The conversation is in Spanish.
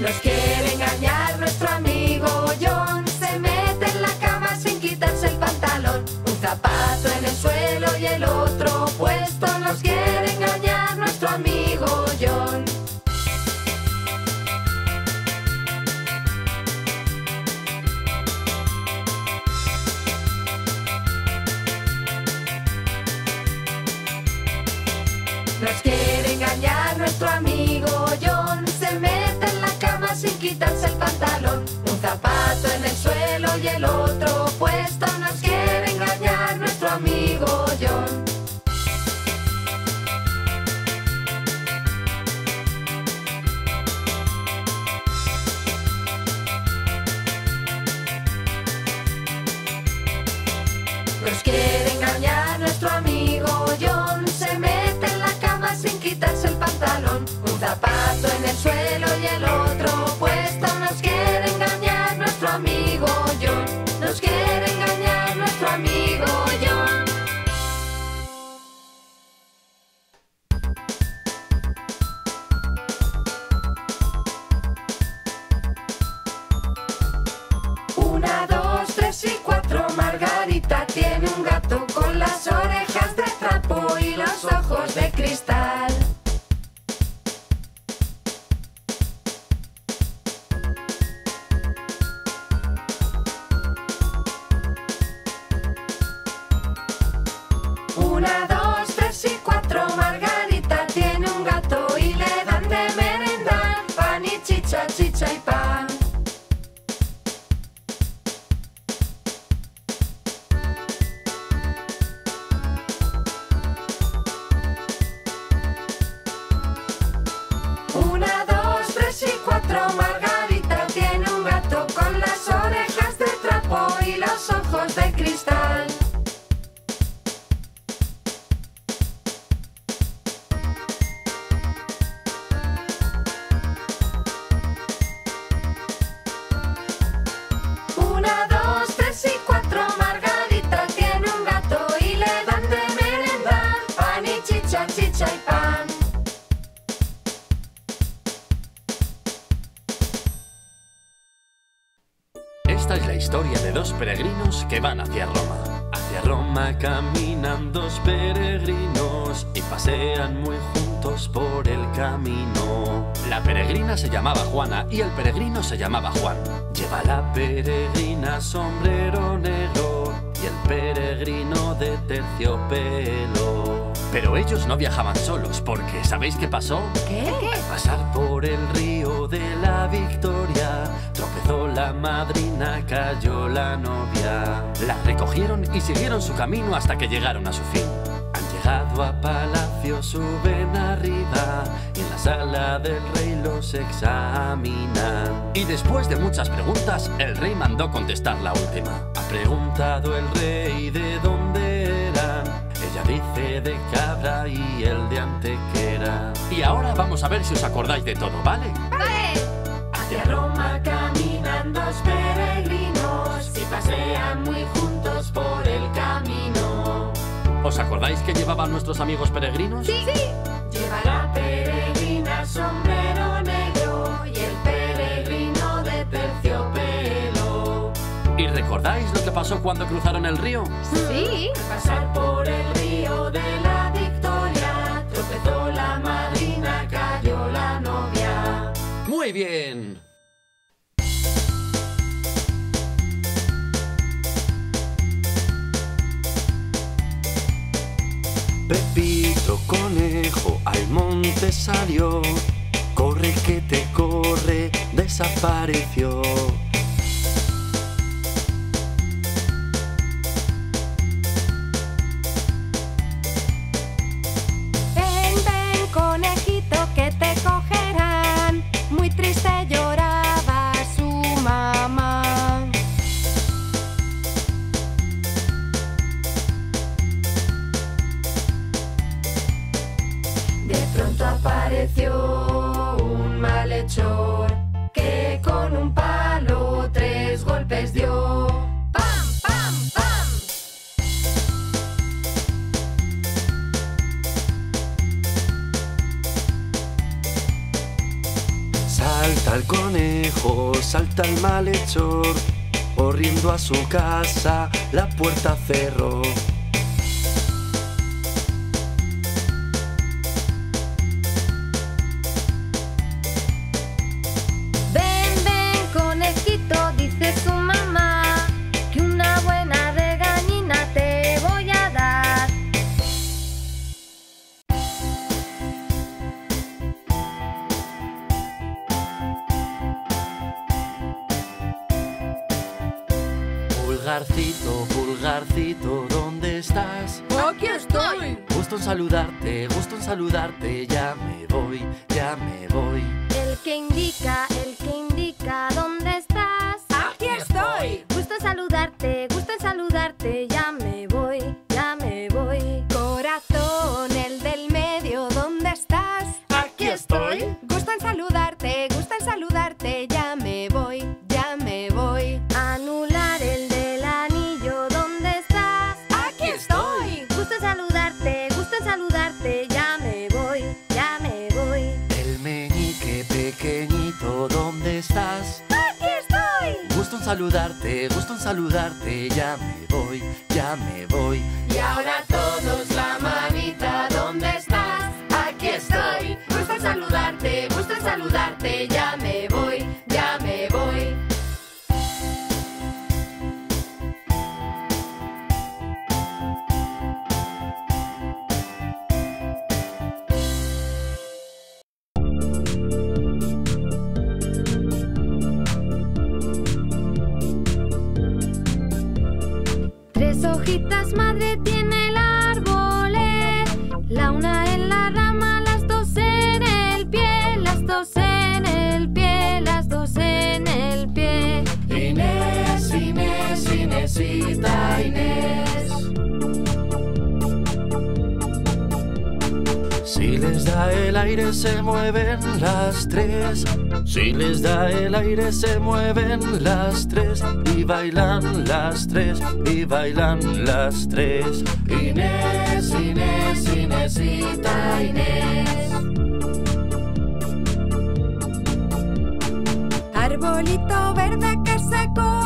Nos quiere engañar nuestro amigo John. Se mete en la cama sin quitarse el pantalón. Un zapato en el suelo y el otro puesto. Nos quiere engañar nuestro amigo John. Nos quiere engañar nuestro amigo John. Se mete en la cama sin quitarse el pantalón. Un zapato en el suelo y el otro puesto. Nos quiere engañar nuestro amigo John. Nos quiere engañar nuestro amigo John. Se mete en la cama sin quitarse el pantalón. Un zapato en el suelo y el otro puesto. Nos quiere engañar nuestro amigo John. Nos quiere engañar nuestro amigo John. Una, dos, tres y cuatro. Margarita tiene un gato con las orejas de trapo y los ojos de cristal. Una, dos, tres y cuatro. Margarita tiene un gato y le dan de merendar pan y chicha, chicha y pan. Una, dos, tres y cuatro. Margarita tiene un gato con las orejas de trapo y los ojos de cristal. Una, dos, tres y cuatro. Margarita tiene un gato y le dan de merendar pan y chicha, chicha y pan. Esta es la historia de dos peregrinos que van hacia Roma. Hacia Roma caminan dos peregrinos y pasean muy juntos por el camino. La peregrina se llamaba Juana y el peregrino se llamaba Juan. Lleva la peregrina sombrero negro y el peregrino de terciopelo. Pero ellos no viajaban solos porque ¿sabéis qué pasó? ¿Qué? Al pasar por el río de la Victoria, tropezó la madrina, cayó la novia. La recogieron y siguieron su camino hasta que llegaron a su fin. Han llegado a palacio, suben arriba y en la sala del rey los examinan. Y después de muchas preguntas, el rey mandó contestar la última. Ha preguntado el rey de dónde eran. Ella dice de Cabra y el de Antequera. Y ahora vamos a ver si os acordáis de todo, ¿vale? ¡Vale! Hacia Roma caminan dos peregrinos y pasean muy juntos por el camino. ¿Os acordáis que llevaban nuestros amigos peregrinos? ¡Sí! Lleva la peregrina sombrero negro y el peregrino de terciopelo. ¿Y recordáis lo que pasó cuando cruzaron el río? Sí. Al pasar por el río de la Victoria, tropezó la madrina, cayó la novia. ¡Muy bien! Pepito Conejo al monte salió. Corre que te corre, desapareció. Ven, ven, conejito, que te cogerán. Muy triste lloraba su mamá. De pronto apareció un malhechor que con un palo Salta el conejo, salta el malhechor, corriendo a su casa, la puerta cerró. Ven, ven, conejito, dice su mamá, que una buena regañina te voy a dar. Pulgarcito, pulgarcito, ¿dónde estás? ¡Aquí estoy! Gusto en saludarte, ya me voy, ya me voy. El que indica, ¿dónde estás? ¡Aquí estoy! Gusto en saludarte, ya me voy, ya me voy. Corazón, el del medio, ¿dónde estás? Aquí estoy. Gusto en saludarte, ya me voy, ya me voy. Anular, el del anillo, ¿dónde estás? ¡Aquí estoy! Gusto en saludarte, ya me voy, ya me voy. El meñique pequeñito, ¿dónde estás? ¡Aquí estoy! Gusto en saludarte, ya me voy, ya me voy. Y ahora todos la manita, ¿dónde estás? Aquí estoy. Gusto en saludarte, ya me voy, ya me voy. Tres hojitas madre tiene el árbol, la una en la rama, las dos en el pie, las dos en el pie, las dos en el pie. Inés, Inés, Inésita, Inés. Si les da el aire se mueven las tres. Si les da el aire se mueven las tres. Y bailan las tres, y bailan las tres. Inés, Inés, Inésita, Inés. Arbolito verde que se corre.